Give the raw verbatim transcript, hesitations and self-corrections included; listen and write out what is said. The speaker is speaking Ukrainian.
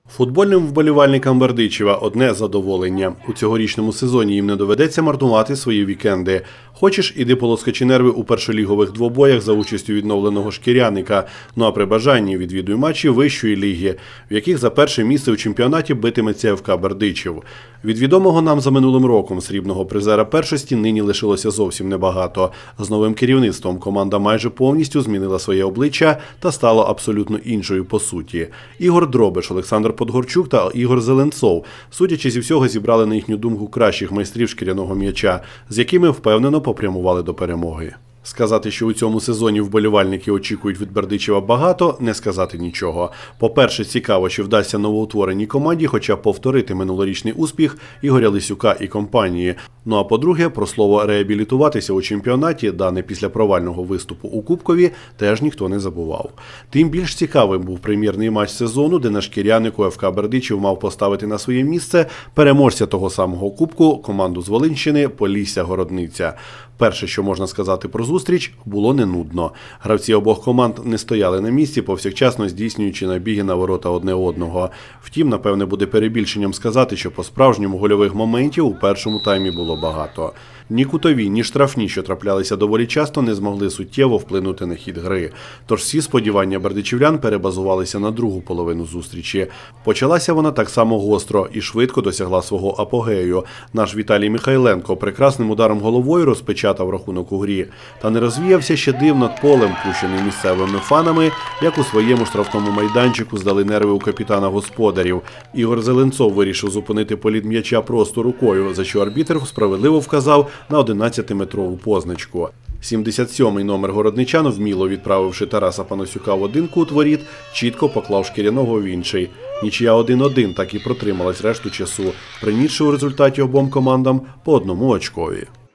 Футбольним вболівальникам Бердичева одне задоволення. У цьогорічному сезоні їм не доведеться марнувати свої вікенди. Хочеш, іди полоскачи нерви у першолігових двобоях за участю відновленого шкіряника. Ну а при бажанні відвідуй матчі вищої ліги, в яких за перше місце у чемпіонаті битиметься еф ка Бердичев. Від відомого нам за минулим роком срібного призера першості нині лишилося зовсім небагато. З новим керівництвом команда майже повністю змінила своє обличчя та стала абсолютно іншою по суті. Ігор Дробиш, Олександр Подгорчук та Ігор Зеленцов, судячи зі всього, зібрали на їхню думку кращих майстрів шкіряного м'яча, з якими впевнено попрямували до перемоги. Сказати, що у цьому сезоні вболівальники очікують від Бердичева багато, не сказати нічого. По-перше, цікаво, чи вдасться новоутвореній команді хоча б повторити минулорічний успіх Ігоря Лисюка і компанії. Ну а по-друге, про слово «реабілітуватися» у чемпіонаті, дане після провального виступу у Кубкові, теж ніхто не забував. Тим більш цікавим був прем'єрний матч сезону, де на шкірянику еф ка Бердичев мав поставити на своє місце переможця того самого Кубку, команду з Волинщини «Полісся-Городниця». Перше, що можна сказати про зустріч, було не нудно. Гравці обох команд не стояли на місці, повсякчасно здійснюючи набіги на ворота одне одного. Втім, напевне, буде перебільшенням сказати, що по-справжньому гольових моментів у першому таймі було багато. Ні кутові, ні штрафні, що траплялися доволі часто, не змогли суттєво вплинути на хід гри. Тож всі сподівання бердичівлян перебазувалися на другу половину зустрічі. Почалася вона так само гостро і швидко досягла свого апогею. Наш Віталій Михайленко прекрасним ударом головою розпечатав рахунок у грі. Та не розвіявся ще див над полем, пущений місцевими фанами, як у своєму штрафному майданчику здали нерви у капітана господарів. Ігор Зеленцов вирішив зупинити політ м'яча просто рукою, за що арбітр справедливо вказав на одинадцятиметрову позначку. сімдесят сьомий номер городничан, вміло відправивши Тараса Панасюка в один кут воріт, чітко поклав шкіряного в інший. Нічия один-один так і протрималась решту часу, принісши у результаті обом командам по одному очкові.